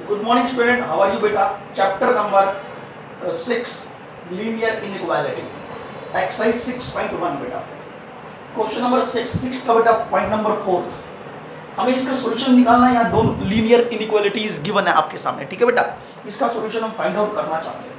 Good morning student, how are you बेटा। Chapter number 6 linear inequality, exercise 6.1 बेटा। Question number 6 का बेटा point number 4 हमें इसका सॉल्यूशन निकालना है। यहाँ दो लीनियर इनइक्वालिटीज गिवन है आपके सामने, ठीक है बेटा। इसका सॉल्यूशन हम फाइंड आउट करना चाहते हैं।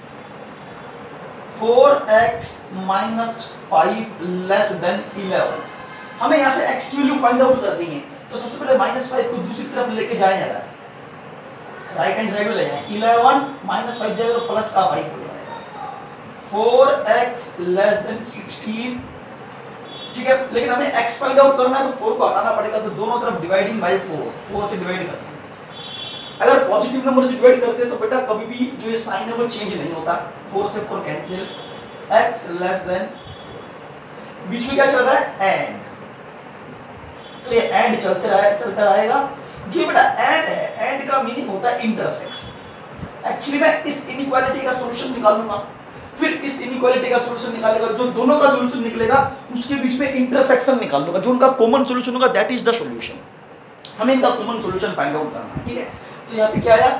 4x - 5 लेस देन 11, हमें यहाँ से x की वैल्यू फाइंड आउट करनी है। तो सबसे पहले -5 को दूसरी तरफ लेके जाएं, अगर राइट हैंड साइड में ले जाएं, 11 -5 जाएगा तो प्लस का 5 हो जाएगा। 4x लेस देन 16, ठीक है। लेकिन हमें x फाइंड आउट करना है तो 4 को हटाना पड़ेगा, तो दोनों तरफ डिवाइडिंग बाय 4 से डिवाइड करना है। अगर पॉजिटिव नंबर से डिवाइड करते हैं तो बेटा कभी भी जो ये साइन है वो चेंज नहीं होता। 4 से 4 कैंसिल, x लेस देन 4। बीच में क्या चल रहा है, एंड, तो ये एंड चलता रहेगा। जो बेटा एंड है, एंड का मीनिंग होता है इंटरसेक्शन। एक्चुअली मैं इस इनइक्वालिटी का सॉल्यूशन निकालूंगा, फिर इस इनइक्वालिटी का सॉल्यूशन निकालेगा। जो दोनों का सॉल्यूशन निकलेगा उसके बीच में इंटरसेक्शन निकाल लूंगा, जो उनका कॉमन सॉल्यूशन होगा दैट इज द सॉल्यूशन। हमें इनका कॉमन सॉल्यूशन फाइंड आउट करना है, ठीक है। तो यहाँ पे क्या आया,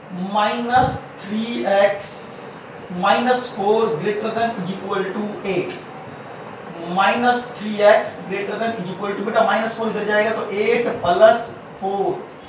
-3x -4 greater than equal to 8, -3x greater than equal to, बेटा -4 इधर जाएगा तो 8 + 4,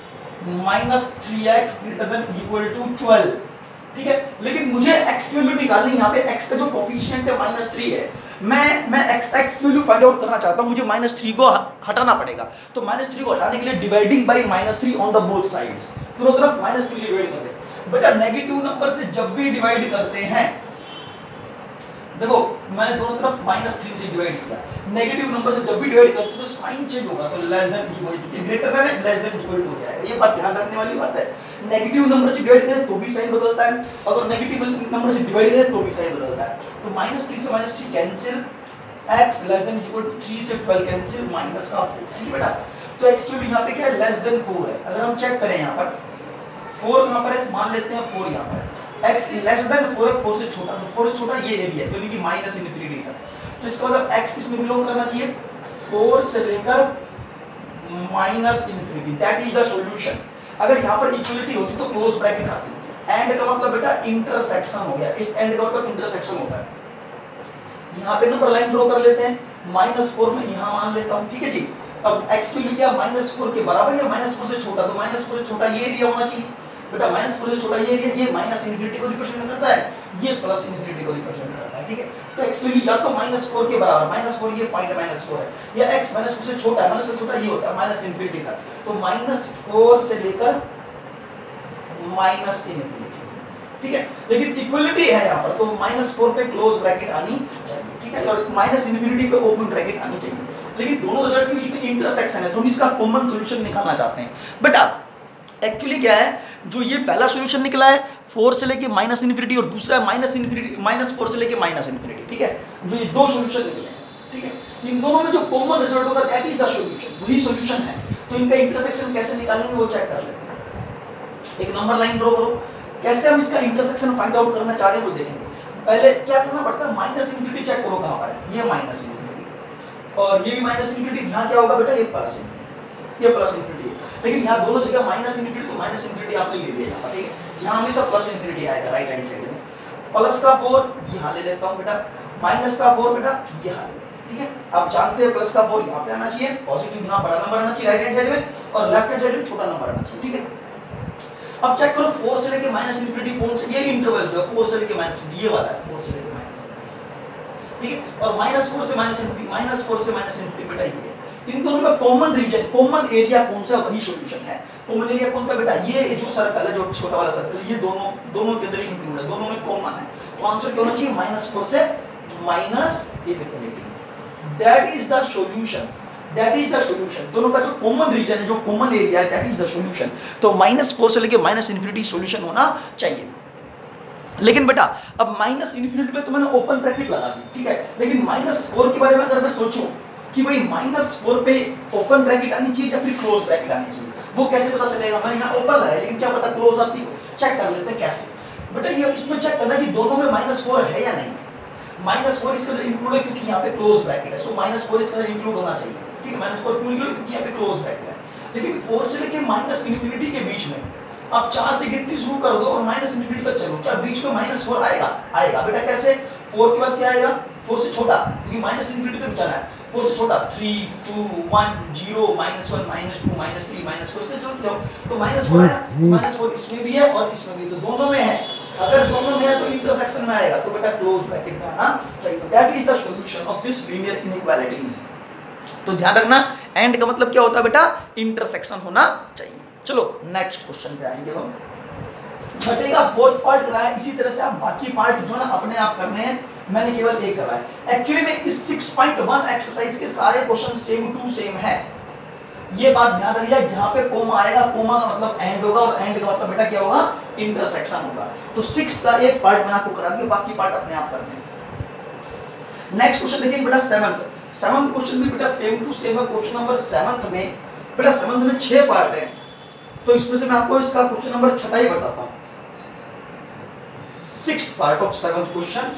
-3x greater than equal to 12, ठीक है। लेकिन मुझे x की वैल्यू निकालनी है। यहाँ पे x का जो कोफिशिएंट है -3 है, मैं x की वैल्यू फाइंड आउट करना चाहता हूँ। मुझे -3 को हटाना पड़ेगा, तो -3 को हटाने के लिए dividing by -3 on the both sides, दोनों तरफ -3 से डिवाइड कर दे। बेटा नेगेटिव नंबर से जब भी डिवाइड करते हैं, देखो मैंने दोनों तरफ -3 से डिवाइड किया। नेगेटिव नंबर से जब भी डिवाइड करते हैं तो साइन चेंज होगा, तो less than equal to, greater than है लेस देन इक्वल टू हो जाएगा। ये बात ध्यान रखने वाली बात है। नेगेटिव नंबर से डिवाइड करें तो भी साइन बदलता है, अगर नेगेटिव नंबर से डिवाइड करें तो भी साइन बदलता है। तो -3 से -3 cancel, x less than equal to 3 से 12 कैंसिल, -4, ठीक है बेटा। तो x की वैल्यू यहाँ पे क्या है, लेस देन 4 है। अगर हम चेक करें यहाँ पर 4 कहाँ पर है, मान लेते हैं 4 यहाँ पर है। x लेस देन 4 है, 4 से छोटा, तो 4 से छोटा ये एरिया है, यानी कि -∞ था। तो इसका मतलब x किसमें बिलोंग करना चाहिए, 4 से लेकर -∞, दैट इज द सॉल्यूशन। अगर यहाँ पर इक्वलिटी होती तो क्लोज ब्रैकेट आती। एंड का मतलब बेटा इंटरसेक्शन हो गया, इस एंड का मतलब इंटरसेक्शन होता है। यहाँ पे नंबर लाइन ड्रॉ कर लेते हैं, -4 में यहाँ मान लेता हूँ, ठीक है जी। अब x की वैल्यू क्या, -4 के बराबर या -4 से छोटा, तो -4 से छोटा ये एरिया होना चाहिए बेटा। -4 से छोटा ये एरिया, ये -∞ को रिप्रेजेंट करता है, ये +∞ को रिप्रेजेंट करता है, ठीक है। तो x की वैल्यू या तो -4 के बराबर, -4 ये पॉइंट -4 है, या x -4 से छोटा है, -4 से छोटा ये होता है -∞ था। तो -4 से लेकर -∞, ठीक है। लेकिन इक्वलिटी है यहाँ पर, तो -4 पे क्लोज ब्रैकेट आनी चाहिए, ठीक है, और -∞ पे ओपन ब्रैकेट आनी चाहिए। लेकिन दोनों रिजल्ट के बीच में इंटरसेक्शन है, तो हम इसका कॉमन सॉल्यूशन निकालना चाहते हैं। बेटा एक्चुअली क्या है, जो ये पहला सॉल्यूशन निकला है 4 से लेके -∞, और दूसरा है -4 से लेके -∞, ठीक है। जो ये दो सॉल्यूशन निकले हैं, ठीक है, इन दोनों में जो कॉमन रिजल्ट होगा दैट इज द सॉल्यूशन, वही सॉल्यूशन है। तो इनका इंटरसेक्शन कैसे निकालेंगे वो चेक कर लेते हैं। एक नंबर लाइन ड्रॉ करो, कैसे हम इसका इंटरसेक्शन फाइंड आउट करना चाह रहे हैं वो देखेंगे। पहले क्या करना पड़ता है, -∞ चेक करो कहां पर है, ये -∞, और ये भी -∞, यहां क्या होगा बेटा, ये +∞, ये +∞, लेकिन यहाँ दोनों जगह -∞, तो -∞ आपने ले लिया यहाँ पर, ठीक है। यहाँ हमेशा +∞ आएगा राइट हैंड साइड में। +4 यहाँ ले लेता हूँ बेटा, -4 बेटा यहाँ ले लेते हैं, ठीक है। आप जानते हैं +4 यहाँ पे आना चाहिए, पॉजिटिव यहाँ बड़ा नंबर आना चाहिए राइट हैंड साइड में, और लेफ्ट हैंड साइड में छोटा नंबर आना चाहिए, ठीक है। अब चेक करो 4 से लेके -∞ कौन से, ये इंटरवल जो है 4 से लेके -∞, ये वाला है 4 से लेके -∞, ठीक है। और -4 से -∞ बेटा ये है। इन दोनों में कॉमन रीजन, कॉमन एरिया कौन सा, वही सॉल्यूशन है। कॉमन एरिया कौन सा बेटा, ये जो सर्कल है, जो छोटा वाला सर्कल, ये दोनों के अंदर इंक्लूड है, दोनों में कॉमन है। तो आंसर क्या होना चाहिए, -4 से -∞, that is the solution, that is the solution. दोनों का जो कॉमन रीजन है, जो कॉमन एरिया है, दैट इज द सॉल्यूशन। तो -4 से लेके -∞ सॉल्यूशन होना चाहिए। लेकिन बेटा अब -∞ पे तो मैंने ओपन ब्रैकेट लगा दी, ठीक है। लेकिन -4 के बारे में अगर मैं सोचूं कि भाई -4 पे ओपन ब्रैकेट आनी चाहिए या फिर क्लोज ब्रैकेट आनी चाहिए, वो कैसे पता चलेगा। मैंने यहाँ ओपन लगाया, लेकिन क्या पता क्लोज आती हो, चेक कर लेते हैं कैसे। बेटा ये इसमें चेक करना कि दोनों में -4 है या नहीं है। -4 इसके अंदर इंक्लूड है क्योंकि यहाँ पे क्लोज ब्रैकेट है, सो -4 इसके अंदर इंक्लूड होना चाहिए, ठीक है। -4 क्यों इंक्लूड, क्योंकि यहाँ पे क्लोज ब्रैकेट है। लेकिन 4 से लेके -∞ के बीच में अब 4 से गिनती शुरू कर दो और माइनस इन्फिनिटी तक चलो, क्या बीच में -4 आएगा? आएगा बेटा। कैसे? 4 के बाद क्या आएगा? 4 से छोटा, क्योंकि माइनस इन्फिनिटी तक जाना है। 4 से छोटा 3 2 1 0 -1 -2 -3 -4 से चलते जाओ, तो -4 आया। -4 इसमें भी है और इसमें भी, तो दोनों में है। अगर दोनों में है तो इंटरसेक्शन में आएगा, तो बेटा क्लोज ब्रैकेट में आना चाहिए। तो that is the solution of this linear inequalities. तो ध्यान रखना, एंड का मतलब क्या होता है बेटा? इंटरसेक्शन होना चाहिए। चलो नेक्स्ट क्वेश्चन पे आएंगे हम। बटेगा फोर्थ पार्ट कराया, इसी तरह से आप बाकी पार्ट जो ना अपने आप करने हैं, मैंने केवल एक कराया। एक्चुअली में इस 6.1 एक्सरसाइज के सारे क्वेश्चन सेम टू सेम है, ये बात ध्यान रखिए। जहां पे कोमा आएगा, कोमा का मतलब एंड होगा, और एंड का मतलब बेटा क्या होगा? इंटरसेक्शन होगा। तो 6 का एक पार्ट मैंने आपको करा दिया, बाकी पार्ट अपने आप करने हैं। नेक्स्ट क्वेश्चन देखिए बेटा, सेवंथ क्वेश्चन भी बेटा सेम टू सेम है। क्वेश्चन नंबर 7 में बेटा 7 में 6 पार्ट है, तो इसमें से मैं आपको इसका क्वेश्चन नंबर 6 ही बताता हूं। 6th part of 7th question,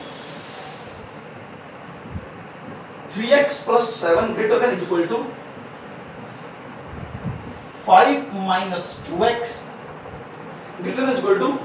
3x plus 7 greater than equal to 5 minus 2x greater than equal to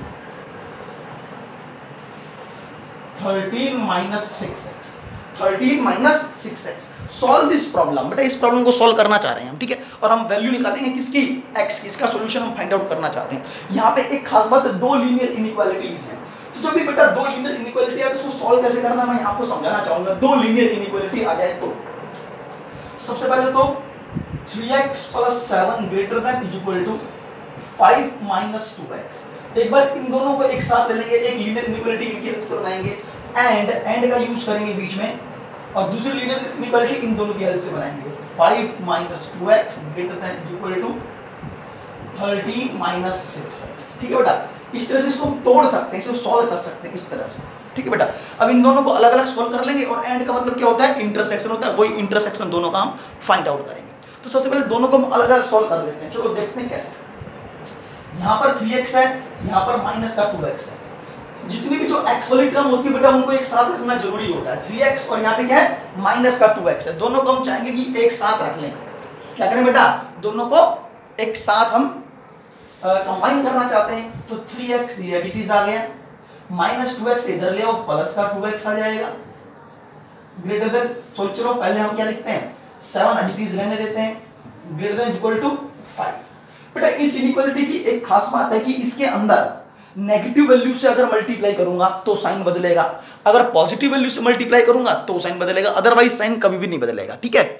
13 minus 6x। 13 minus 6x। Solve this problem. बेटा इस प्रॉब्लम को सॉल्व करना चाह रहे हैं हम, ठीक है, और हम वैल्यू निकालेंगे किसकी? x की। इसका सॉल्यूशन हम फाइंड आउट करना चाहते हैं। यहाँ पे एक खास बात है, दो लीनियर इनइक्वालिटीज हैं। तो जब भी बेटा दो लीनियर इनइक्वालिटी है तो उसको सॉल्व कैसे करना मैं आपको समझाना चाहूंगा। दो लीनियर इनइक्वालिटी आ जाए तो सबसे पहले तो 3x plus 7 greater than is equal to 5 minus 2x। एक बार इन दोनों को एक साथ ले लेंगे, एक लीनियर इनइक्वालिटी इनकी हेल्प से बनाएंगे, एंड का यूज करेंगे बीच में, और दूसरी लीनियर इनइक्वालिटी इन दोनों की हेल्प से बनाएंगे। 5 minus 2x greater than is equal to 13 minus 6x। ठीक है बेटा, इस तरह से इसको हम तोड़ सकते हैं, इसको सॉल्व कर सकते हैं इस तरह से। ठीक है बेटा, अब इन दोनों को अलग अलग सॉल्व कर लेंगे, और एंड का मतलब क्या होता है? इंटरसेक्शन होता है। वही इंटरसेक्शन दोनों का हम फाइंड आउट करेंगे। तो सबसे पहले दोनों को हम अलग अलग सॉल्व कर लेते हैं। चलो देखते हैं कैसे। यहाँ पर 3x है, यहाँ पर माइनस का 2x है। जितनी भी जो x वाली टर्म होती है बेटा उनको एक साथ रखना जरूरी होता है। 3x और यहाँ पे क्या है? माइनस का 2x है। दोनों को हम चाहेंगे कि एक साथ रख लें। क्या करें बेटा? दोनों को एक साथ हम कंबाइन करना चाहते हैं। तो 3x ये इट इज आ गया, माइनस 2x इधर ले आओ, प्लस का 2x आ जाएगा, ग्रेटर देन, सोच लो पहले हम क्या लिखते हैं? 7 एज इट इज रहने देते हैं, ग्रेटर देन इक्वल टू 5। बेटा इस इनइक्वालिटी की एक खास बात है कि इसके अंदर नेगेटिव वैल्यू से अगर मल्टीप्लाई करूंगा तो साइन बदलेगा, अगर पॉजिटिव वैल्यू से मल्टीप्लाई करूंगा तो साइन बदलेगा, अदरवाइज साइन कभी भी नहीं बदलेगा। ठीक है,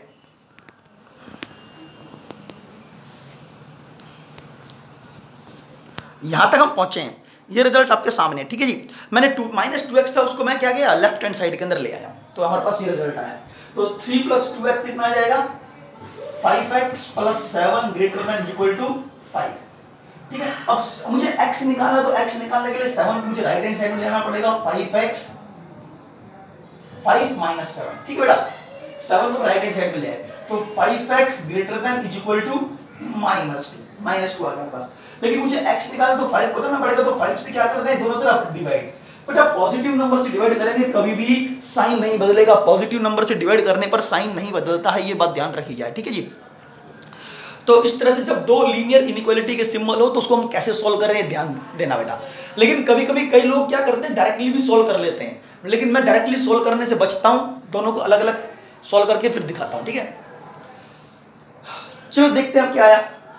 यहां तक हम पहुंचे हैं, ये रिजल्ट आपके सामने है। ठीक है जी, मैंने -2x था उसको मैं क्या किया? लेफ्ट हैंड साइड के अंदर ले आया, तो हमारे पास ये रिजल्ट आया। तो 3 + 2x कितना आ जाएगा? 5x + 7 greater than equal to 5। ठीक है, अब मुझे x निकालना, तो x निकालने के लिए 7 को मुझे राइट हैंड साइड में लेना पड़ेगा। 5x 5 - 7। ठीक है बेटा, 7 को राइट हैंड साइड में ले आए, तो 5x greater than equal to -2 आ गया पास। लेकिन मुझे x निकालना तो 5 को करना पड़ेगा, तो 5 से क्या करते हैं? दोनों तरफ डिवाइड। बेटा पॉजिटिव नंबर से डिवाइड करेंगे कभी भी साइन नहीं बदलेगा। पॉजिटिव नंबर से डिवाइड करने पर साइन नहीं बदलता है, ये बात ध्यान रखी जाए। ठीक है जी, तो इस तरह से जब दो लीनियर इनइक्वालिटी के सिंबल हो तो उसको हम कैसे सॉल्व करें, ध्यान देना बेटा। लेकिन कभी कभी कई लोग क्या करते हैं? डायरेक्टली भी सॉल्व कर लेते हैं, लेकिन मैं डायरेक्टली सॉल्व करने से बचता हूं, दोनों को अलग अलग सॉल्व करके फिर दिखाता हूं। ठीक है, चलो देखते हैं अब क्या आया।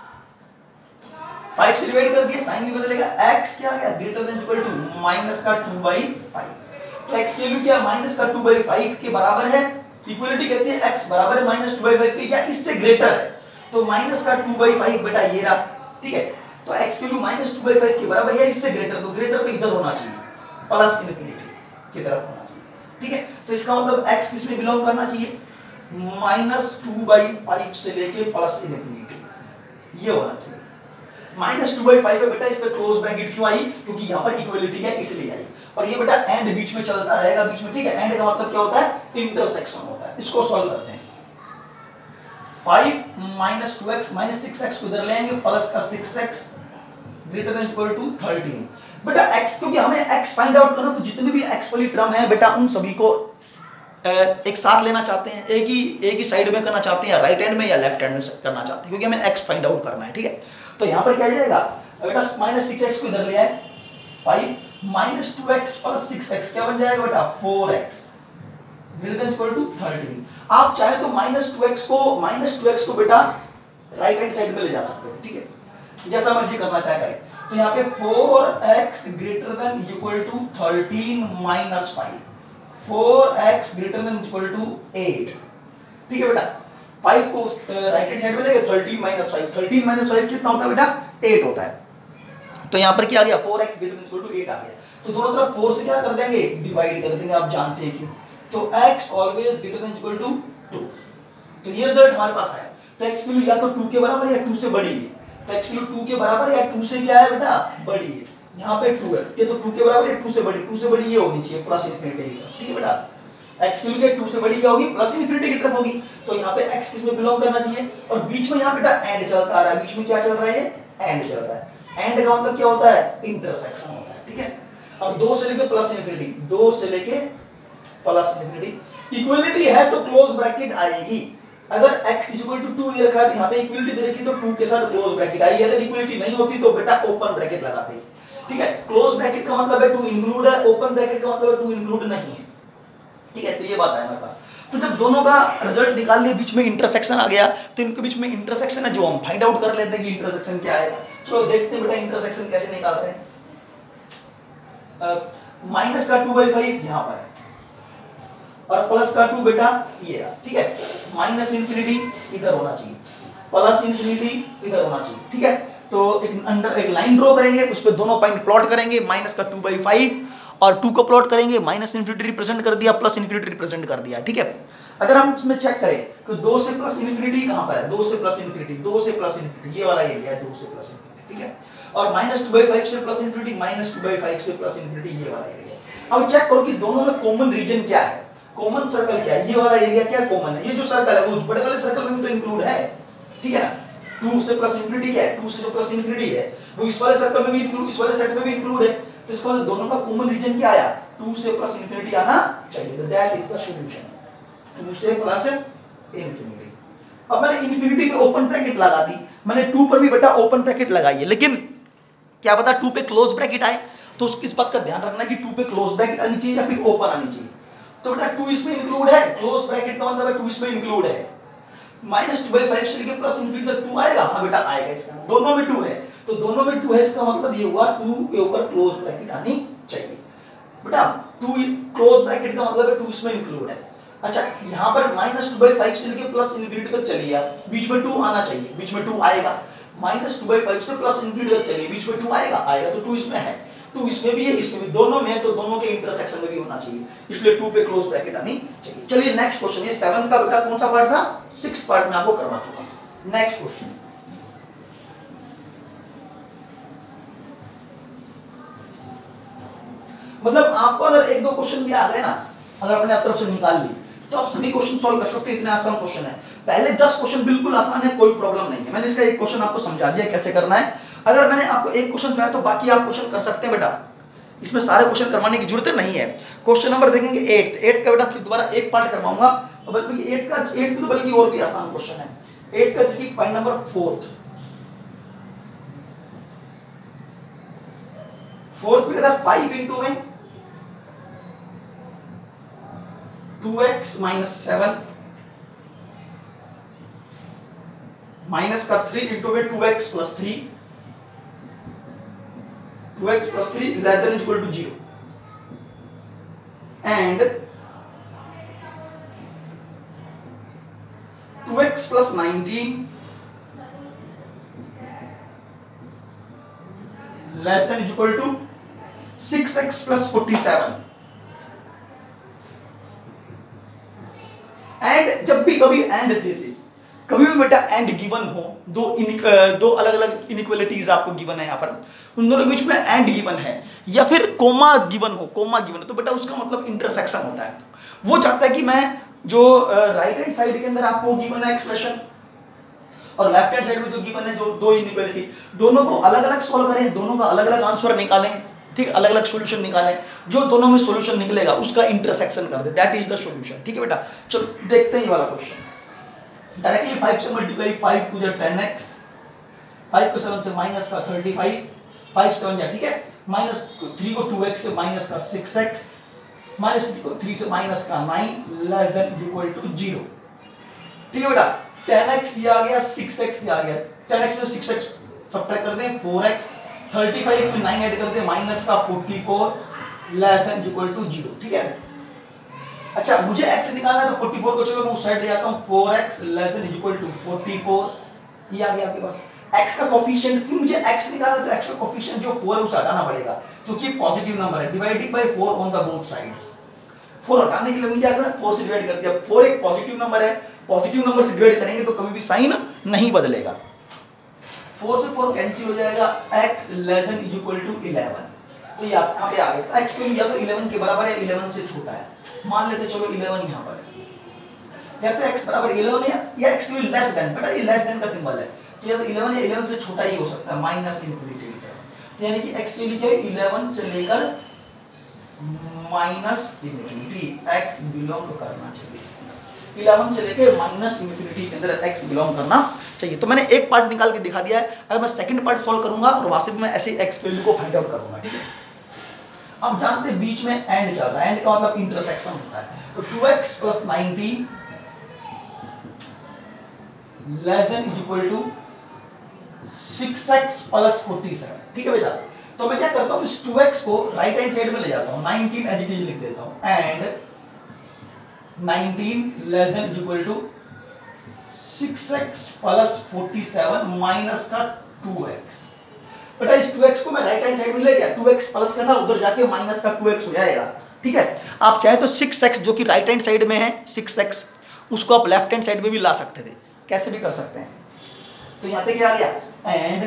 5 से डिवाइड कर दिया, साइन नहीं बदलेगा। x क्या आ गया? Greater than equal to -2/5। तो x की वैल्यू क्या? -2/5 के बराबर है। इक्वलिटी कहती है x बराबर है -2/5 के, या इससे ग्रेटर है, तो -2/5 बेटा ये रहा। ठीक है, तो x की वैल्यू -2/5 के बराबर या इससे ग्रेटर, तो ग्रेटर तो इधर होना चाहिए, प्लस इनफिनिटी की तरफ होना चाहिए। ठीक है, तो इसका मतलब x किस में बिलोंग करना चाहिए? -2/5 से लेके प्लस इनफिनिटी, ये होना चाहिए। -2/5 है बेटा, इस पे क्लोज ब्रैकेट क्यों आई? क्योंकि यहाँ पर इक्वलिटी है इसलिए आई। और ये बेटा एंड बीच में चलता रहेगा, बीच में। ठीक है, एंड का मतलब क्या होता है? इंटरसेक्शन होता है। इसको सॉल्व करते हैं। 5 - 2x -6x को इधर ले आएंगे, प्लस का 6x greater than equal to 13। बेटा x, क्योंकि हमें x फाइंड आउट करना, तो जितनी भी x वाली टर्म है बेटा उन सभी को एक साथ लेना चाहते हैं, एक ही साइड में करना चाहते हैं, या राइट हैंड में या लेफ्ट हैंड में करना चाहते हैं, क्योंकि हमें x फाइंड आउट करना है। ठीक है, तो यहाँ पर क्या जाएगा? अब बेटा माइनस 6x को इधर ले आए 5 माइनस 2x प्लस 6x क्या बन जाएगा बेटा 4x greater than equal to 13। आप चाहे तो माइनस 2x को बेटा राइट हैंड साइड में ले जा सकते हैं, ठीक है, जैसा मर्जी करना चाहे करें। तो यहाँ पे 4x greater than equal to 13 minus 5 4x greater than equal to 8, ठीक है बेटा। 5 को राइट हैंड साइड में लेंगे 13 माइनस 5 13 माइनस 5 कितना होता है बेटा 8 होता है। तो यहाँ पर क्या आ गया 4x greater than equal to 8 आ गया। तो दोनों तरफ 4 से क्या कर देंगे डिवाइड कर देंगे, आप जानते हैं क्यों। तो x always greater than equal to 2। तो ये रिजल्ट हमारे पास आया। तो x वैल्यू या तो 2 के बराबर या 2 से बड़ी है। तो x वैल्यू 2 के बराबर या 2 से क्या है बेटा बड़ी है। यहाँ पे 2 है, ये तो 2 के बराबर या 2 से बड़ी, 2 से बड़ी ये होनी चाहिए प्लस इनफिनिटी की तरफ, ठीक है बेटा। x वैल्यू के 2 से बड़ी क्या होगी प्लस इनफिनिटी की तरफ होगी। तो यहाँ पे x किस में बिलोंग करना चाहिए। और बीच में यहाँ बेटा एंड चलता आ रहा है, बीच में क्या चल रहा है एंड चल रहा है। एंड का मतलब क्या होता है इंटरसेक्शन होता है, ठीक है। अब 2 से लेके प्लस इनफिनिटी, 2 से लेके प्लस इनफिनिटी इक्वलिटी है तो क्लोज ब्रैकेट आएगी। अगर x इक्वल टू 2 ये रखा है तो यहाँ पे इक्वलिटी दे रखी तो 2 के साथ क्लोज ब्रैकेट आएगी। अगर इक्वलिटी नहीं होती तो बेटा ओपन ब्रैकेट लगाते, ठीक है। क्लोज ब्रैकेट का मतलब है टू इंक्लूड है, ओपन ब्रैकेट का मतलब है टू इंक्लूड नहीं है, ठीक है। तो ये बात है हमारे पास। तो जब दोनों का रिजल्ट निकाल लिया बीच में इंटरसेक्शन आ गया तो इनके बीच में इंटरसेक्शन है जो हम फाइंड आउट कर लेते हैं कि इंटरसेक्शन क्या है। चलो देखते हैं बेटा इंटरसेक्शन कैसे निकाल रहे हैं। माइनस का 2/5 यहाँ पर है और प्लस का 2 बेटा ये रहा, ठीक है। माइनस इनफिनिटी इधर होना चाहिए, प्लस इनफिनिटी इधर होना चाहिए, ठीक है। तो एक लाइन ड्रॉ करेंगे, उस पर दोनों पॉइंट प्लॉट करेंगे। माइनस का 2/5 और 2 को प्लॉट करेंगे, माइनस इनफिनिटी रिप्रेजेंट कर दिया, प्लस इनफिनिटी रिप्रेजेंट कर दिया, ठीक है। अगर हम इसमें चेक करें तो 2 से प्लस इनफिनिटी कहां पर है 2 से प्लस इनफिनिटी, 2 से प्लस इनफिनिटी ये वाला एरिया है 2 से प्लस इनफिनिटी, ठीक है। और माइनस 2/5 से प्लस इनफिनिटी, माइनस 2/5 से प्लस इनफिनिटी ये वाला एरिया है। अब चेक करो कि दोनों में कॉमन रीजन क्या है, कॉमन सर्कल क्या है। ये वाला एरिया क्या कॉमन है, ये जो सर्कल है वो उस बड़े वाले सर्कल में भी तो इंक्लूड है, ठीक है ना। 2 से प्लस इनफिनिटी क्या है 2 से जो प्लस इनफिनिटी है वो इस वाले सर्कल में भी इंक्लूड, इस वाले सेट में भी इंक्लूड है। तो इसका मतलब दोनों का कॉमन रीजन क्या आया 2 से प्लस इनफिनिटी आना चाहिए। तो दैट इज द सॉल्यूशन 2 से प्लस इनफिनिटी। अब मैंने इनफिनिटी पे ओपन ब्रैकेट लगा दी, मैंने 2 पर भी बेटा ओपन ब्रैकेट लगाई है, लेकिन क्या पता 2 पे क्लोज ब्रैकेट आए। तो उसकी इस बात का ध्यान रखना कि 2 पे क्लोज ब्रैकेट आनी चाहिए या फिर ओपन आनी चाहिए। तो बेटा 2 इसमें इंक्लूड है, क्लोज ब्रैकेट का मतलब है 2 इसमें इंक्लूड है। माइनस 2/5 से लेकर प्लस इनफिनिटी तक 2 आएगा, हाँ बेटा आएगा, इसका दोनों में 2 है। तो दोनों में 2 है, इसका मतलब ये हुआ 2 के ऊपर क्लोज ब्रैकेट आनी चाहिए। बेटा 2 क्लोज ब्रैकेट का मतलब है 2 इसमें इंक्लूड है। अच्छा यहाँ पर माइनस 2/5 से लेकर प्लस इनफिनिटी तक चलिए, बीच में 2 आना चाहिए, बीच में 2 आएगा। माइनस 2/5 से प्लस इनफिनिटी तक चलिए, बीच में 2 आएगा, तो 2 इसमें है, 2 इसमें भी है, इसमें भी, दोनों में, तो दोनों के इंटरसेक्शन में भी होना चाहिए, इसलिए 2 पे क्लोज ब्रैकेट आनी चाहिए। चलिए नेक्स्ट क्वेश्चन, ये 7 का बेटा कौन सा पार्ट था 6th पार्ट में आपको करवा चुका हूं। नेक्स्ट क्वेश्चन मतलब आपको अगर 1-2 क्वेश्चन भी आ गए ना, अगर अपने आप तरफ से निकाल लिए तो आप सभी क्वेश्चन सॉल्व कर सकते हैं, इतने आसान क्वेश्चन है। पहले 10 क्वेश्चन बिल्कुल आसान है, कोई प्रॉब्लम नहीं है। मैंने इसका एक क्वेश्चन आपको समझा दिया कैसे करना है। अगर मैंने आपको एक क्वेश्चन बताया तो बाकी आप क्वेश्चन कर सकते हैं बेटा, इसमें सारे क्वेश्चन करवाने की जरूरत नहीं है। क्वेश्चन नंबर देखेंगे 8 का बेटा फिर दोबारा एक पार्ट करवाऊंगा, और बल्कि 8 तो बल्कि और भी आसान क्वेश्चन है। 8 का जैसे पॉइंट नंबर 4th पे कहता 5 इंटू में 2x माइनस 7 माइनस का 3 इंटू में 2x plus 3 2x plus 3 less than equal to 0 and 2x plus 19 less than equal to 6x plus 47 and जब भी कभी एंड देते, कभी भी बेटा एंड गिवन हो, दो अलग अलग इनइक्वालिटीज आपको गिवन है यहाँ पर, उन दोनों के बीच में एंड गिवन है या फिर कोमा गिवन हो, तो बेटा उसका मतलब इंटरसेक्शन होता है। वो चाहता है कि मैं जो राइट हैंड साइड के अंदर आपको गिवन है एक्सप्रेशन और लेफ्ट हैंड साइड में जो गिवन है जो दो इनइक्वालिटी, दोनों को अलग अलग सॉल्व करें, दोनों का अलग अलग आंसर निकालें, ठीक, अलग अलग सॉल्यूशन निकालें, जो दोनों में सॉल्यूशन निकलेगा उसका इंटरसेक्शन कर दे, दैट इज द सॉल्यूशन। ठीक है बेटा, चलो देखते हैं ये वाला क्वेश्चन। डायरेक्टली 5 से मल्टीप्लाई 5 टू द 10x 5 को 7 से माइनस का 35, 5 7 जा, ठीक है। माइनस 3 को 2x से माइनस का 6x, माइनस 3 से माइनस का 9 लेस देन इक्वल टू 0। ठीक है बेटा, 10x ये आ गया, 6x ये आ गया। 10x में 6x सब्ट्रैक्ट कर दें 4x, 35 में 9 ऐड कर दें माइनस का 44 लेस देन इक्वल टू 0। ठीक है, अच्छा मुझे x निकालना है तो 44 को चलो मैं उस साइड ले जाता हूं, 4x less than equal to 44 ये आ गया आपके पास। x का कोफिशिएंट, फिर मुझे x निकालना है तो x का कोफिशिएंट जो 4 है उसे हटाना पड़ेगा क्योंकि पॉजिटिव नंबर है, dividing by 4 on the both sides. 4 हटाने के लिए मुझे क्या करना है, 4 से डिवाइड कर दिया। 4 एक पॉजिटिव नंबर है, पॉजिटिव नंबर से डिवाइड करेंगे तो कभी भी साइन नहीं बदलेगा। 4 से 4 कैंसिल हो जाएगा, x less than equal to 11। तो यहाँ पे आ गया x के लिए या तो 11 के बराबर है 11 से छोटा है, मान लेते चलो 11 यहाँ पर है, या तो x बराबर 11 है या x के लिए लेस देन, बेटा ये लेस देन का सिंबल है तो या तो 11 या 11 से छोटा ही हो सकता है माइनस इनफिनिटी की तरफ। तो यानी कि x के लिए क्या है 11 से लेकर माइनस इनफिनिटी x बिलोंग करना चाहिए इसके अंदर, 11 से लेकर माइनस इनफिनिटी के अंदर x बिलोंग करना चाहिए। तो मैंने एक पार्ट निकाल के दिखा दिया है, अगर मैं सेकंड पार्ट सॉल्व करूंगा और वास्तव में ऐसे x वैल्यू को फाइंड आउट करूंगा। ठीक है, आप जानते हैं बीच में एंड चल रहा है, एंड का मतलब इंटरसेक्शन होता है। तो 2x plus 90 less than equal to 6x plus 47। ठीक है बेटा, तो मैं क्या करता हूं इस 2x को राइट हैंड साइड में ले जाता हूं, 19 एज इट इज लिख देता हूं and 19 less than equal to 6x plus 47 minus का 2x। बेटा इस 2x को मैं राइट हैंड साइड में ले गया, 2x प्लस का था उधर जाके माइनस का 2x हो जाएगा। ठीक है, आप चाहे तो 6x जो कि राइट हैंड साइड में है 6x उसको आप लेफ्ट हैंड साइड में भी ला सकते थे, कैसे भी कर सकते हैं। तो यहाँ पे क्या आ गया and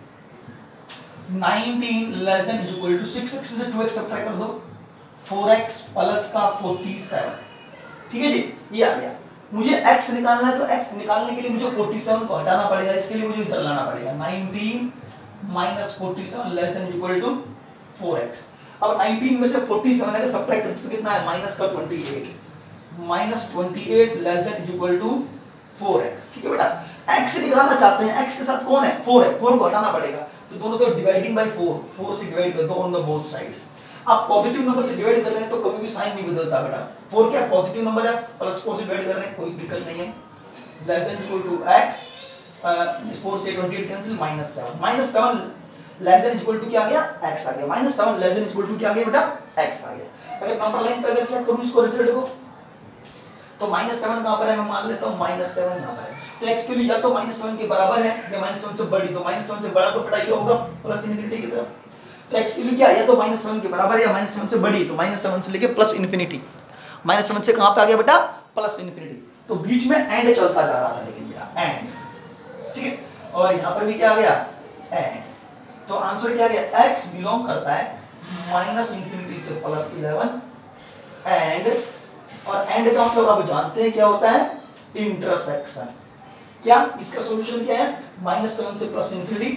19 less than equal to 6x में से 2x सब्ट्रैक्ट कर दो 4x प्लस का 47। ठीक है जी, ये आ गया। मुझे x निकालना है तो x निकालने के लिए मुझे 47 को हटाना पड़ेगा, इसके लिए मुझे इधर लाना पड़ेगा 19 minus 47 less than equal to 4x। अब 19 में से 47 अगर सब्ट्रैक्ट करते तो कितना है माइनस का 28, minus 28 less than equal to 4x। ठीक है बेटा, x निकालना चाहते हैं, x के साथ कौन है 4 है, 4 को हटाना पड़ेगा तो दोनों तरफ डिवाइडिंग बाय 4 से डिवाइड कर दो ऑन द बोथ साइड्स। आप पॉजिटिव नंबर से डिवाइड कर रहे हैं तो कभी भी साइन नहीं बदलता बेटा, 4 क्या पॉजिटिव नंबर है, प्लस 4 से डिवाइड कर रहे हैं कोई दिक्कत नहीं है। Less than equal to x, इस 4 से 28 cancel -7 less than equal to क्या आ गया x आ गया, -7 लेस देन इक्वल टू क्या आ गया बेटा x आ गया। अगर नंबर लाइन पे अगर चेक करूं इसको रिजल्ट को तो -7 कहां पर है, मैं मान लेता हूं -7 यहां पर है। तो x के लिए या तो -7 के बराबर है या -7 से बड़ी, तो -7 से बड़ा तो बेटा ये होगा प्लस इनफिनिटी की तरफ। तो x के लिए क्या या तो -7 के बराबर है या -7 से बड़ी, तो -7 से लेके प्लस इनफिनिटी, -7 से कहां पे आ गया बेटा प्लस इनफिनिटी। तो बीच में एंड चलता जा रहा था लेकिन बेटा एंड, ठीक है, और यहां पर भी क्या आ गया एंड। तो आंसर क्या आ गया x बिलोंग करता है -इनफिनिटी से +11 एंड, और एंड का मतलब आप जानते हैं क्या होता है इंटरसेक्शन। क्या इसका सॉल्यूशन क्या है -7 से प्लस इनफिनिटी,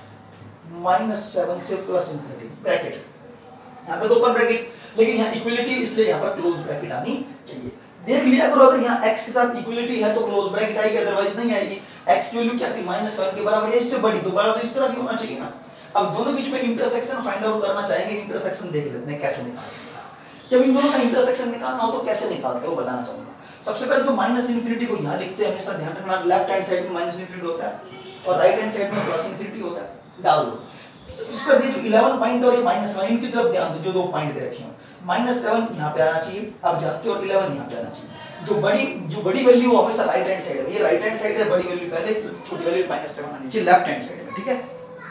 -7 से प्लस इनफिनिटी ब्रैकेट, यहां पे तो ओपन ब्रैकेट लेकिन यहां इक्वलिटी इसलिए यहां पर क्लोज ब्रैकेट आनी चाहिए। देख लिया करो अगर यहां x के साथ इक्वलिटी है तो क्लोज ब्रैकेट आएगी, अदरवाइज नहीं आएगी। x की वैल्यू क्या थी -7 के बराबर है, इससे बड़ी दोबारा तो इस तरह भी होना चाहिए ना। अब दोनों के बीच में इंटरसेक्शन फाइंड आउट करना चाहेंगे, इंटरसेक्शन देख लेते हैं कैसे निकालेंगे। जब इन दोनों का इंटरसेक्शन निकालना हो तो कैसे निकालते हो बताना चाहूंगा। सबसे पहले तो -इनफिनिटी को यहां लिखते हैं, हमेशा ध्यान रखना लेफ्ट हैंड साइड में -इनफिनिटी होता है और राइट हैंड साइड में प्लस इनफिनिटी होता है, डाल दो। इसका ये जो 11 पॉइंट और ये -1 इनकी तरफ ध्यान दो, जो दो पॉइंट दे रखे हैं -7 यहां पे आना चाहिए, आप जानते हो, और 11 यहां पे आना चाहिए। जो बड़ी वैल्यू हमेशा राइट हैंड साइड है, ये राइट हैंड साइड है, बड़ी वैल्यू पहले, छोटी वैल्यू -7 आनी चाहिए लेफ्ट हैंड साइड में। ठीक है,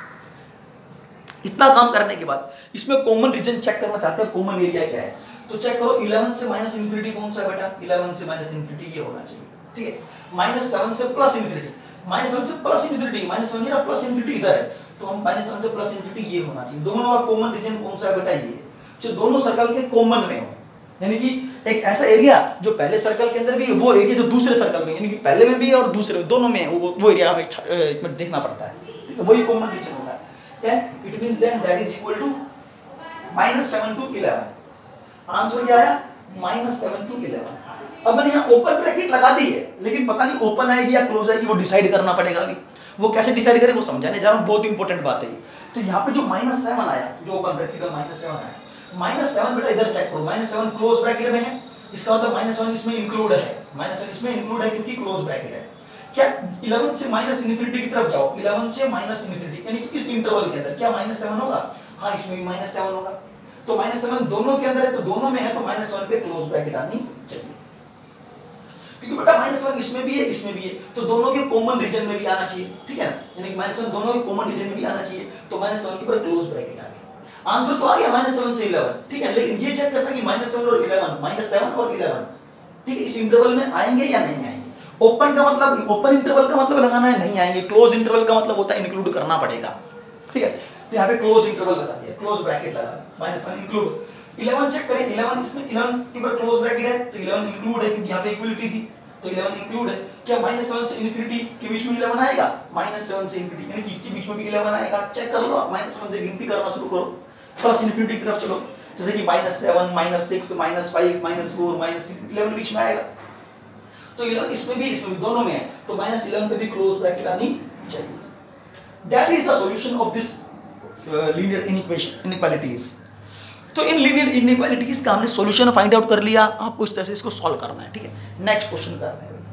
इतना काम करने के बाद इसमें कॉमन रीजन चेक करना चाहते हैं, कॉमन एरिया क्या है, तो चेक करो 11 से -इनफिनिटी कौन सा है बेटा, 11 से -इनफिनिटी ये होना चाहिए। ठीक है, -7 से प्लस इनफिनिटी, -7 से प्लस इनफिनिटी, -7 या प्लस इनफिनिटी इधर है तो हम -7 से प्लस इनफिनिटी ये होना चाहिए। दोनों का कॉमन रीजन कौन सा है बेटा, ये जो दोनों सर्कल के कॉमन में हो, यानी कि एक ऐसा एरिया जो पहले सर्कल के अंदर भी है, वो एरिया जो दूसरे सर्कल में, यानी कि पहले में भी है और दूसरे में, दोनों में वो एरिया हमें इसमें देखना पड़ता है। ठीक है, वही कॉमन रीजन होता है। then it means then that is equal to -7 to 11। Answer क्या आया -7 to 11। अब मैंने यहाँ ओपन ब्रैकेट लगा दी है लेकिन पता नहीं ओपन आएगी या क्लोज आएगी वो डिसाइड करना पड़ेगा अभी। वो कैसे डिसाइड करें वो समझाने जा रहा हूँ, बहुत इंपॉर्टेंट बात है ये। तो यहाँ पे जो -7 आया, जो ओपन ब्रैकेट में -7 आया, -7 बेटा इधर चेक करो, -7 क्लोज ब्रैकेट में है, इसका मतलब -7 इसमें इंक्लूड है, -7 इसमें इंक्लूड है क्योंकि क्लोज ब्रैकेट है। क्या 11 से -इन्फिनिटी की तरफ जाओ, 11 से -इन्फिनिटी यानी कि इस इंटरवल के अंदर क्या -7 होगा? हाँ, इसमें भी -7 होगा। तो -7 दोनों के अंदर है, तो दोनों में है, तो -7 पे क्लोज ब्रैकेट आनी चाहिए, क्योंकि बेटा -1 इसमें भी है, इसमें भी है, तो दोनों के कॉमन रीजन में भी आना चाहिए, ठीक है ना, यानी कि -1 दोनों के कॉमन रीजन में भी आना चाहिए, तो -7 के ऊपर क्लोज ब्रैकेट आ गया। आंसर तो आ गया -7 से 11, ठीक है, लेकिन ये चेक करना कि -7 और 11, -7 और 11, ठीक है, इस इंटरवल में आएंगे या नहीं आएंगे। ओपन का मतलब, ओपन इंटरवल का मतलब लगाना है नहीं आएंगे, क्लोज इंटरवल का मतलब होता है इंक्लूड करना पड़ेगा, ठीक है। तो यहाँ पे क्लोज इंटरवल लगा दिया, क्लोज ब्रैकेट लगा दिया, -1 इंक्लूड। 11 चेक करें, 11 इसमें 11 के ऊपर क्लोज ब्रैकेट है, तो 11 इंक्लूड है क्योंकि यहाँ पे इक्वलिटी थी, तो 11 इंक्लूड है। क्या -7 से इन्फिनिटी के बीच में 11 आएगा? -7 से इन्फिनिटी यानी कि इसके बीच में भी 11 आएगा। चेक कर लो, -1 से गिनती करना शुरू करो, प्लस इन्फिनिटी की तरफ चलो, जैसे कि -7 -6 -5 -4 -6 11 बीच में आएगा, तो 11 इसमें भी दोनों में है, तो -11 पे भी क्लोज ब्रैकेट आनी चाहिए। That is the solution of this linear inequalities. तो इन लीनियर इनइक्वालिटीज का हमने सॉल्यूशन फाइंड आउट कर लिया, आपको इस तरह से इसको सॉल्व करना है, ठीक है। नेक्स्ट क्वेश्चन करते हैं।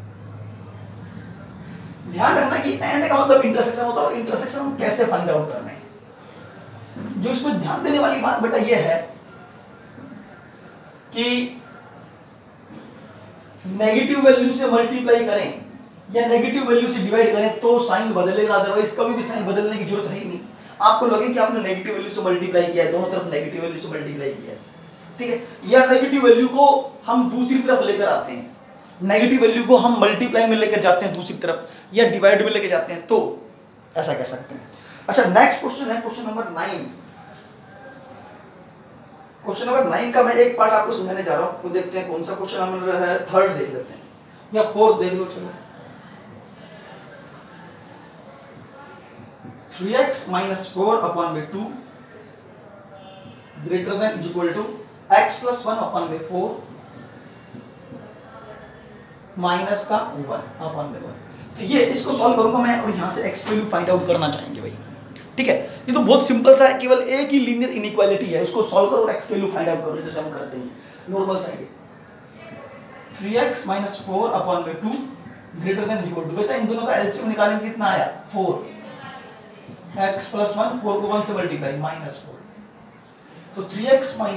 ध्यान रखना कि एंड का मतलब इंटरसेक्शन होता है, और इंटरसेक्शन हम कैसे फाइंड आउट करना है। जो इसमें ध्यान देने वाली बात बेटा ये है कि नेगेटिव वैल्यू से मल्टीप्लाई करें या नेगेटिव वैल्यू से डिवाइड करें तो साइन बदलेगा, अदरवाइज कभी भी साइन बदलने की जरूरत है ही नहीं। आपको लगे कि आपने नेगेटिव वैल्यू से मल्टीप्लाई किया है, दोनों तरफ नेगेटिव वैल्यू से मल्टीप्लाई किया है, ठीक है, या नेगेटिव वैल्यू को हम दूसरी तरफ लेकर आते हैं, नेगेटिव वैल्यू को हम मल्टीप्लाई में लेकर जाते हैं दूसरी तरफ, या डिवाइड में लेकर जाते हैं, तो ऐसा कह सकते हैं। अच्छा, नेक्स्ट क्वेश्चन है क्वेश्चन नंबर 9। क्वेश्चन नंबर 9 का मैं एक पार्ट आपको समझाने जा रहा हूं, वो देखते हैं कौन सा क्वेश्चन नंबर है, 3rd देख लेते हैं या 4th देख लो, चलो। 3x - 4/2 greater than equal to x + 1/4 minus का 1/1। तो ये इसको सॉल्व करूंगा मैं, और यहां से x वैल्यू फाइंड आउट करना चाहेंगे भाई, ठीक है। ये तो बहुत सिंपल सा है, केवल एक ही लीनियर इनइक्वालिटी है, उसको सॉल्व करो और x वैल्यू फाइंड आउट करो, जैसे हम करते हैं normal side. 3x - 4/2 greater than equal to, बेटा इन दोनों का एलसीएम निकालेंगे, कितना आया 4, x + 1, 4 को 1 से मल्टीप्लाई -4, तो 3x -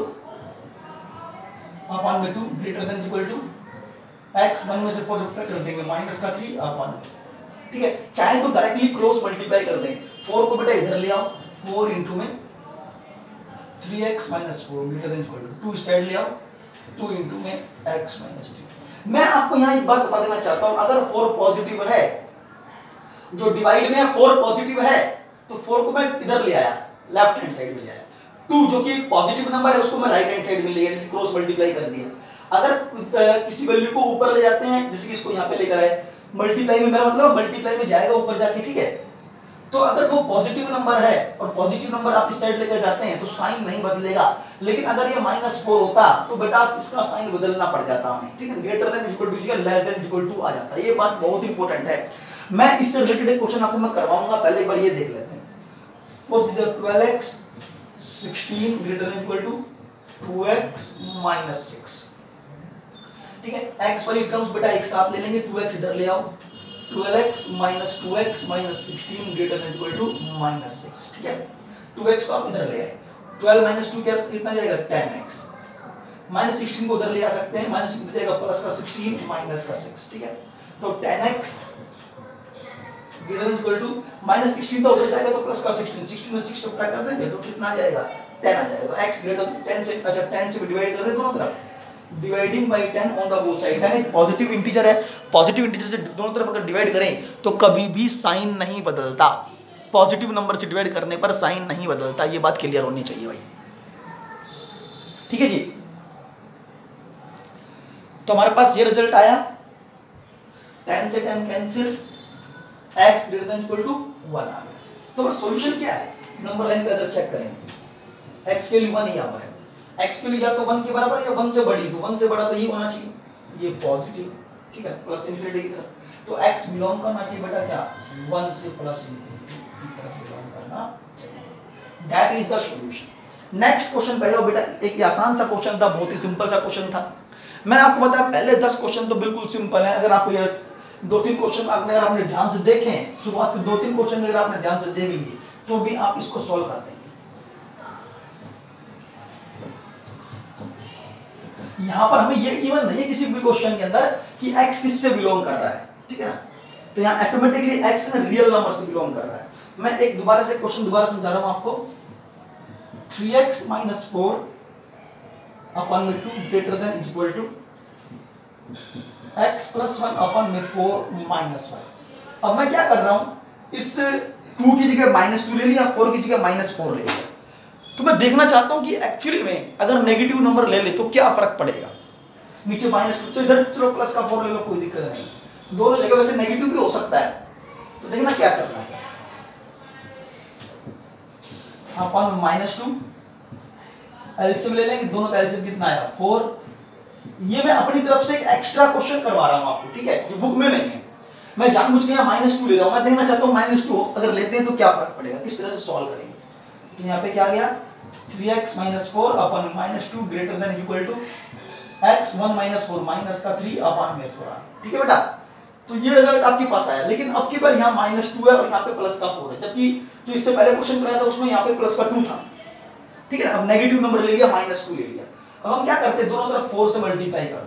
4/2 greater than equal to x 1 में से 4 सब्ट्रैक्ट कर देंगे, -3/2, ठीक है। चाहे तो डायरेक्टली क्रॉस मल्टीप्लाई कर दें, 4 को बेटा इधर ले आओ, 4 इंटू में 3x - 4 greater than equal to 2 इस साइड ले आओ, 2 इंटू में x - 3। मैं आपको यहाँ एक बात बता देना चाहता हूं, अगर 4 पॉजिटिव है, जो डिवाइड में 4 पॉजिटिव है, तो 4 को मैं इधर ले आया, लेफ्ट हैंड साइड में ले आया, 2 जो कि पॉजिटिव नंबर है उसको मैं राइट हैंड साइड में ले गया, जैसे क्रॉस मल्टीप्लाई कर दिया। अगर किसी वैल्यू को ऊपर ले जाते हैं, जैसे कि इसको यहाँ पे लेकर आए, मल्टीप्लाई में, मेरा मतलब मल्टीप्लाई में जाएगा ऊपर जाके, ठीक है। तो अगर वो पॉजिटिव नंबर है और पॉजिटिव नंबर आप इस साइड लेकर जाते हैं तो साइन नहीं बदलेगा, लेकिन अगर ये -4 होता तो बेटा इसका साइन बदलना पड़ जाता हमें, ठीक है। ग्रेटर देन इक्वल टू या लेस देन इक्वल टू आ जाता है, ये बात बहुत इंपॉर्टेंट है। मैं इससे रिलेटेड एक क्वेश्चन आपको मैं करवाऊंगा, पहले एक बार ये देख लेते हैं। 12x 16 greater than equal to 2x - 6, ठीक है। x वाली टर्म्स बेटा एक साथ ले लेंगे, 2x इधर ले आओ, 12x - 2x - 16 greater than equal to -6, ठीक है। 2x को आप इधर ले आए, 12 - 2 क्या कितना जाएगा 10x, -16 को उधर ले आ सकते हैं, -16 जाएगा प्लस का 16 माइनस का 6, ठीक है। तो 10x greater than equal to -16 तो उधर जाएगा तो प्लस का 16, 16 में 6 सब्ट्रैक्ट कर देंगे तो कितना आ जाएगा 10 आ जाएगा। तो x ग्रेटर 10 से, अच्छा 10 से डिवाइड कर दे दोनों तरफ, dividing by 10 on the both side, यानी पॉजिटिव इंटीजर है, पॉजिटिव इंटीजर से दोनों तरफ अगर डिवाइड करें तो कभी भी साइन नहीं बदलता, पॉजिटिव नंबर से डिवाइड करने पर साइन नहीं बदलता, ये बात क्लियर होनी चाहिए भाई, ठीक है जी। तो हमारे पास ये रिजल्ट आया, 10 से 10 cancel, x greater than equal to 1 आ गया। तो सॉल्यूशन क्या है, नंबर लाइन पे अगर चेक करें, x के लिए 1 यहाँ पर है, x के लिए या तो 1 के बराबर या 1 से बड़ी, तो 1 से बड़ा तो ये होना चाहिए, ये पॉजिटिव, ठीक है, प्लस इन्फिनिटी की तरफ। तो x बिलोंग करना चाहिए बेटा क्या 1 से प्लस इन्फिनिटी की तरफ बिलोंग करना चाहिए। That is the solution. Next question पे जाओ बेटा। एक आसान सा क्वेश्चन था, बहुत ही सिंपल सा क्वेश्चन था। मैंने आपको बताया पहले 10 क्वेश्चन तो बिल्कुल सिंपल है। अगर आपको ये 2-3 क्वेश्चन अगर आपने ध्यान से देखे, शुरुआत के 2-3 क्वेश्चन अगर आपने ध्यान से देख लिए तो भी आप इसको सॉल्व कर देंगे। यहां पर हमें ये गिवन नहीं है किसी भी क्वेश्चन के अंदर कि x किससे बिलोंग कर रहा है, ठीक है ना। तो यहां ऑटोमेटिकली x ना रियल नंबर से बिलोंग कर रहा है। मैं एक दोबारा से क्वेश्चन दोबारा समझा रहा हूं आपको। 3x - 4 अपन में 2 greater than equal to x + 1 अपन में 4 - 1। अब मैं क्या कर रहा हूं, इस 2 की जगह -2 ले लिया, 4 की जगह -4 ले लिया। तो मैं देखना चाहता हूं कि एक्चुअली में अगर नेगेटिव नंबर ले ले तो क्या फर्क पड़ेगा। नीचे -2 तो इधर चलो प्लस का 4 ले लो, कोई दिक्कत नहीं। दोनों जगह वैसे नेगेटिव भी हो सकता है, तो देखना क्या करना है। अपन -2 एलसीएम ले लेंगे, दोनों का एलसीएम कितना आया 4। ये मैं अपनी तरफ से एक एक्स्ट्रा क्वेश्चन करवा रहा हूं आपको, ठीक है, जो बुक में नहीं है। मैं जानबूझ के यहाँ -2 ले रहा हूं। मैं देखना चाहता हूं -2 अगर लेते हैं तो क्या फर्क पड़ेगा, किस तरह से सॉल्व करेंगे। तो यहाँ पे क्या आ गया 3x - 4 अपन -2 greater than equal to x 1 - 4 -3 अपन में 4। ठीक है बेटा, तो ये रिजल्ट आपके पास आया। लेकिन अब की बार यहाँ -2 है और यहाँ पे प्लस का 4 है, जबकि जो इससे पहले क्वेश्चन कराया था उसमें यहाँ पे प्लस का 2 था। ठीक है, अब नेगेटिव नंबर ले लिया, -2 ले लिया। अब हम क्या करते हैं, दोनों तरफ 4 से मल्टीप्लाई कर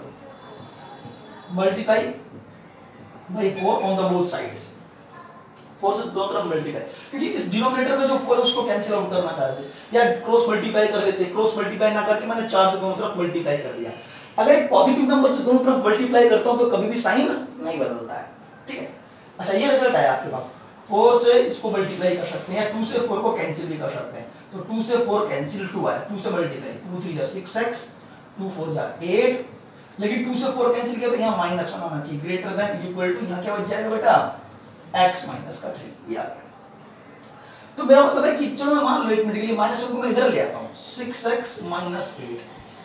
दो, multiply by 4 on the both sides. 4 से दोनों तरफ मल्टीप्लाई, क्योंकि इस डिनोमिनेटर में जो 4 है उसको कैंसिल आउट करना चाह रहे थे, या क्रॉस मल्टीप्लाई कर देते। क्रॉस मल्टीप्लाई ना करके मैंने 4 से दोनों तरफ मल्टीप्लाई कर दिया। अगर एक पॉजिटिव नंबर से दोनों तरफ मल्टीप्लाई करता हूं तो कभी भी साइन नहीं बदलता है। ठीक है, अच्छा ये रिजल्ट आया आपके पास। 4 से इसको मल्टीप्लाई कर सकते हैं, 2 से 4 को कैंसिल भी कर सकते हैं। तो 2 से 4 कैंसिल, 2 आया, 2 से मल्टीप्लाई, 2 3 जा 6x, 2 4 जा 8। लेकिन 2 से 4 कैंसिल किया तो यहाँ -1 होना चाहिए, ग्रेटर देन इक्वल टू, यहाँ क्या बच जाएगा बेटा x - 3। ये आ गया। तो मेरा मतलब है कि चलो मैं मान लो 1 मिनट के लिए -1 को मैं इधर ले आता हूँ, 6x - 8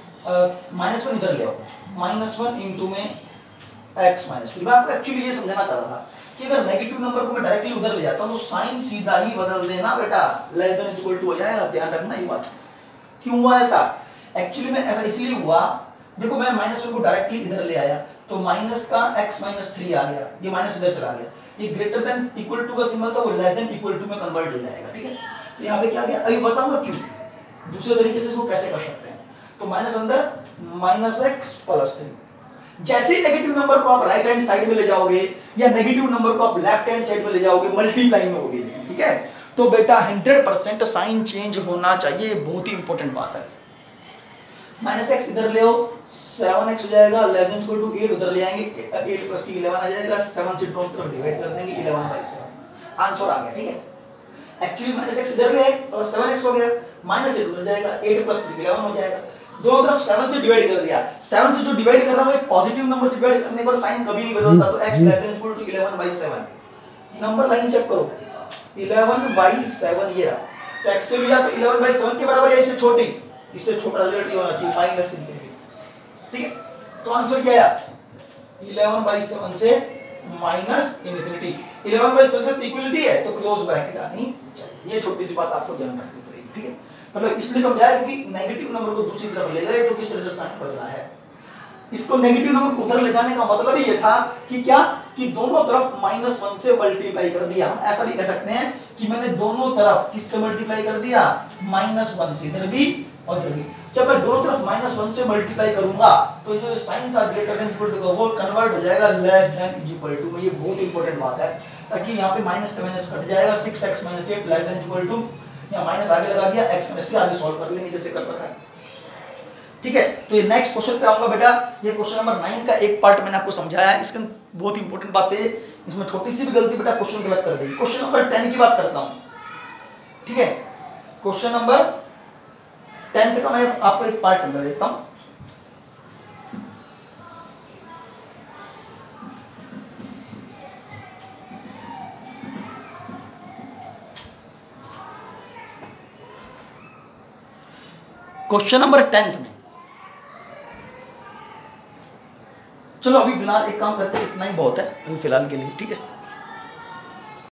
-1 इधर ले आओ, -1 इनटू में x - 3। मैं आपको एक्चुअली ये समझाना चाह रहा था कि अगर नेगेटिव नंबर को मैं डायरेक्टली उधर ले जाता हूं तो साइन सीधा ही बदल देना बेटा, लेस देन इक्वल टू हो जाएगा। ध्यान रखना ये बात। क्यों हुआ ऐसा, एक्चुअली में ऐसा इसलिए हुआ, देखो मैं -1 को डायरेक्टली इधर ले आया तो माइनस का x - 3 आ गया, ये माइनस इधर चला गया, ये ग्रेटर देन इक्वल टू का सिंबल था वो लेस देन इक्वल टू में कन्वर्ट हो जाएगा। ठीक है, तो यहाँ पे क्या गया, अभी बताऊंगा क्यों, दूसरे तरीके से इसको कैसे कर सकते हैं। तो माइनस अंदर -x + 3। जैसे ही नेगेटिव नंबर को आप राइट हैंड साइड में ले जाओगे या नेगेटिव नंबर को आप लेफ्ट हैंड साइड में ले जाओगे, मल्टीप्लाई में होगी। ठीक है, तो बेटा 100% साइन चेंज होना चाहिए, बहुत ही इंपॉर्टेंट बात है। -x इधर ले आओ, 7x हो जाएगा, लेस देन इक्वल टू 8 उधर ले आएंगे, 8 + 3 11 आ जाएगा, 7 से दोनों तरफ डिवाइड कर देंगे, 11/7 आंसर आ गया। ठीक है, एक्चुअली -x इधर ले आए तो 7x हो गया, -8 उधर जाएगा, 8 + 3 11 हो जाएगा, दोनों तरफ 7 से डिवाइड कर दिया। 7 से जो डिवाइड कर रहा हूं एक पॉजिटिव नंबर से डिवाइड करने पर साइन कभी नहीं बदलता, तो x less than equal to 11/7। Number line check करो, 11/7 ये रहा, तो x को लिया तो 11/7 के बराबर है, इससे छोटी, इससे छोटा रिजल्ट ये होना चाहिए -∞। ठीक है, तो आंसर क्या आया 11/7 से -∞। 11/7 से इक्वलिटी है तो क्लोज ब्रैकेट आनी चाहिए। ये छोटी सी बात आपको ध्यान रखनी पड़ेगी। ठीक है, मतलब इसलिए समझाया क्योंकि नेगेटिव नंबर को दूसरी तरफ ले गए तो किस तरह से साइन बदला है। इसको नेगेटिव नंबर को उधर ले जाने का मतलब ही ये था कि क्या, कि दोनों तरफ -1 से मल्टीप्लाई कर दिया। हम ऐसा भी कह सकते हैं कि मैंने दोनों तरफ किससे मल्टीप्लाई कर दिया, -1 से, इधर भी और इधर भी। जब मैं दोनों तरफ -1 से मल्टीप्लाई करूंगा तो जो साइन था ग्रेटर देन इक्वल टू का वो कन्वर्ट हो जाएगा लेस देन इक्वल टू में। ये बहुत इंपॉर्टेंट बात है, ताकि यहाँ पे -7 कट जाएगा, 6x - 8 less than equal to, या माइनस आगे लगा दिया, x - 3 आगे सॉल्व कर लेंगे जैसे कर रखा है। ठीक है, तो ये नेक्स्ट क्वेश्चन पे आऊंगा बेटा। ये क्वेश्चन नंबर 9 का एक पार्ट मैंने आपको समझाया है, इसके बहुत इंपॉर्टेंट बात है, इसमें छोटी सी भी गलती बेटा क्वेश्चन गलत कर देगी। क्वेश्चन नंबर 10 की बात करता हूं। ठीक है, क्वेश्चन नंबर 10 का मैं आपको एक पार्ट समझा देता हूं। क्वेश्चन नंबर 10 में, चलो अभी फिलहाल एक काम करते हैं, इतना ही बहुत है अभी फिलहाल के लिए, ठीक है।